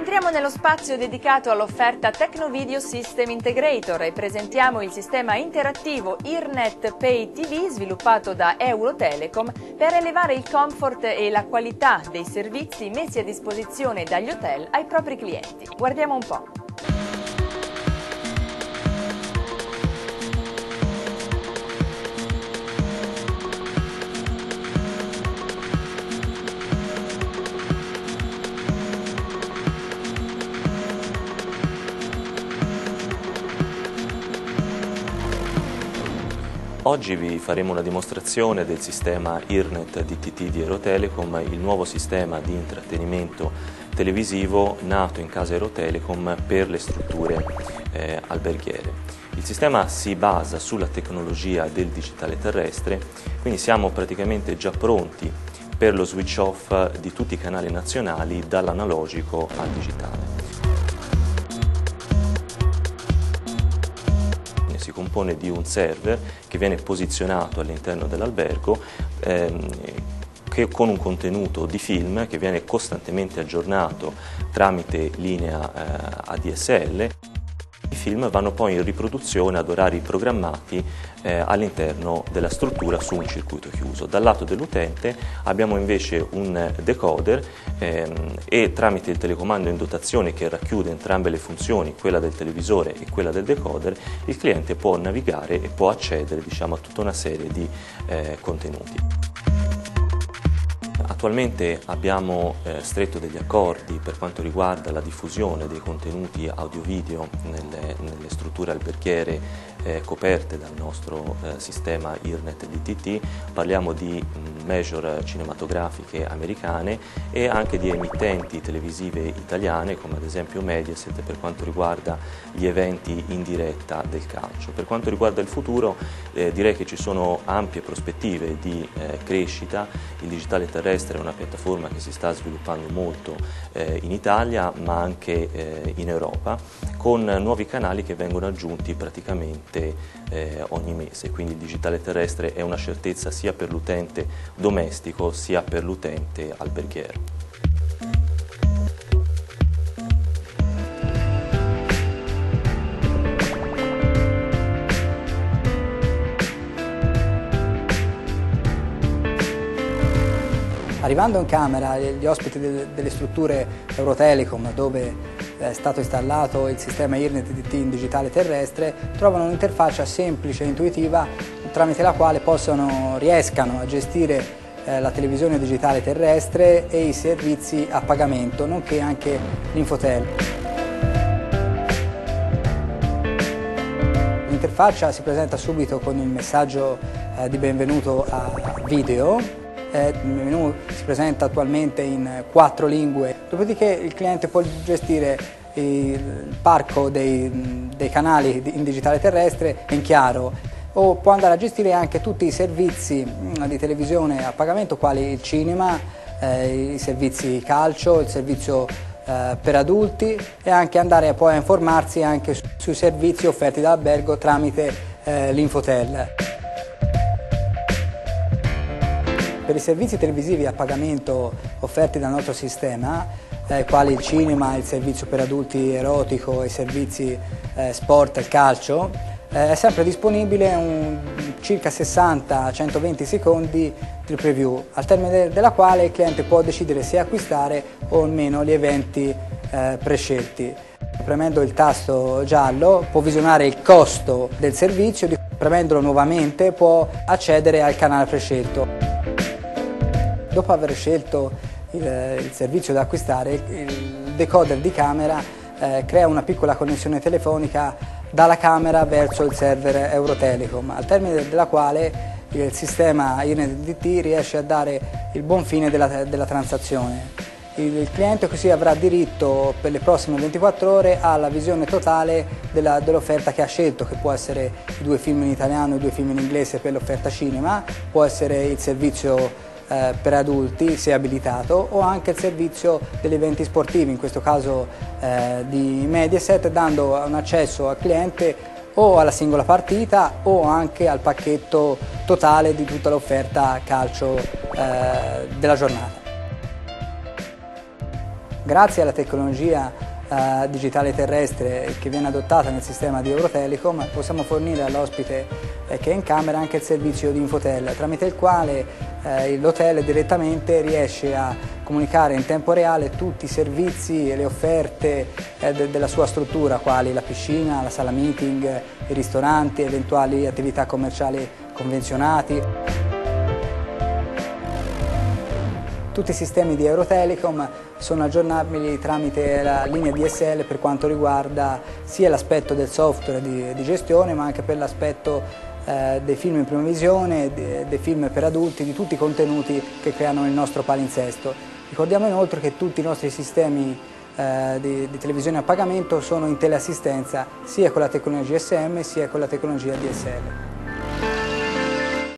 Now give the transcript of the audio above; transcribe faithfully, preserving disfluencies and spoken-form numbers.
Entriamo nello spazio dedicato all'offerta Tecnovideo System Integrator e presentiamo il sistema interattivo IRNet Pay T V sviluppato da Eurotelecom per elevare il comfort e la qualità dei servizi messi a disposizione dagli hotel ai propri clienti. Guardiamo un po'. Oggi vi faremo una dimostrazione del sistema IRNet D T T di Eurotelecom, il nuovo sistema di intrattenimento televisivo nato in casa Eurotelecom per le strutture eh, alberghiere. Il sistema si basa sulla tecnologia del digitale terrestre, quindi siamo praticamente già pronti per lo switch off di tutti i canali nazionali dall'analogico al digitale. Si compone di un server che viene posizionato all'interno dell'albergo ehm, che con un contenuto di film che viene costantemente aggiornato tramite linea eh, A D S L. I film vanno poi in riproduzione ad orari programmati eh, all'interno della struttura su un circuito chiuso. Dal lato dell'utente abbiamo invece un decoder ehm, e tramite il telecomando in dotazione che racchiude entrambe le funzioni, quella del televisore e quella del decoder, il cliente può navigare e può accedere, diciamo, a tutta una serie di eh, contenuti. Attualmente abbiamo eh, stretto degli accordi per quanto riguarda la diffusione dei contenuti audio-video nelle, nelle strutture alberghiere eh, coperte dal nostro eh, sistema IRNet D T T. Parliamo di mh, major cinematografiche americane e anche di emittenti televisive italiane come ad esempio Mediaset per quanto riguarda gli eventi in diretta del calcio. Per quanto riguarda il futuro eh, direi che ci sono ampie prospettive di eh, crescita. Il digitale terrestre è una piattaforma che si sta sviluppando molto eh, in Italia ma anche eh, in Europa, con nuovi canali che vengono aggiunti praticamente eh, ogni mese, quindi il digitale terrestre è una certezza sia per l'utente domestico sia per l'utente alberghiero. Arrivando in camera, gli ospiti delle strutture Eurotelecom, dove è stato installato il sistema IRNet D T T in digitale terrestre, trovano un'interfaccia semplice e intuitiva tramite la quale possono, riescano a gestire eh, la televisione digitale terrestre e i servizi a pagamento, nonché anche l'infotel. L'interfaccia si presenta subito con il messaggio eh, di benvenuto a video. Il menu si presenta attualmente in quattro lingue, dopodiché il cliente può gestire il parco dei, dei canali in digitale terrestre in chiaro o può andare a gestire anche tutti i servizi di televisione a pagamento quali il cinema, eh, i servizi calcio, il servizio eh, per adulti e anche andare poi a informarsi anche su, sui servizi offerti dall'albergo tramite eh, l'infotel. Per i servizi televisivi a pagamento offerti dal nostro sistema, eh, quali il cinema, il servizio per adulti erotico, i servizi eh, sport e il calcio, eh, è sempre disponibile un circa sessanta centoventi secondi di preview, al termine de della quale il cliente può decidere se acquistare o meno gli eventi eh, prescelti. Premendo il tasto giallo può visionare il costo del servizio, premendolo nuovamente può accedere al canale prescelto. Dopo aver scelto il, il servizio da acquistare, il decoder di camera eh, crea una piccola connessione telefonica dalla camera verso il server Eurotelecom, al termine della quale il sistema IRNet D T T riesce a dare il buon fine della, della transazione. Il, il cliente così avrà diritto per le prossime ventiquattro ore alla visione totale dell'offerta che ha scelto, che può essere i due film in italiano e i due film in inglese per l'offerta cinema, può essere il servizio Eh, per adulti se abilitato o anche il servizio degli eventi sportivi, in questo caso eh, di Mediaset, dando un accesso al cliente o alla singola partita o anche al pacchetto totale di tutta l'offerta calcio eh, della giornata. Grazie alla tecnologia Uh, digitale terrestre che viene adottata nel sistema di Eurotelecom, possiamo fornire all'ospite eh, che è in camera anche il servizio di Infotel, tramite il quale eh, l'hotel direttamente riesce a comunicare in tempo reale tutti i servizi e le offerte eh, de della sua struttura, quali la piscina, la sala meeting, i ristoranti, eventuali attività commerciali convenzionati. Tutti i sistemi di Eurotelecom sono aggiornabili tramite la linea D S L per quanto riguarda sia l'aspetto del software di, di gestione, ma anche per l'aspetto eh, dei film in prima visione, de, dei film per adulti, di tutti i contenuti che creano il nostro palinsesto. Ricordiamo inoltre che tutti i nostri sistemi eh, di, di televisione a pagamento sono in teleassistenza sia con la tecnologia S M sia con la tecnologia D S L.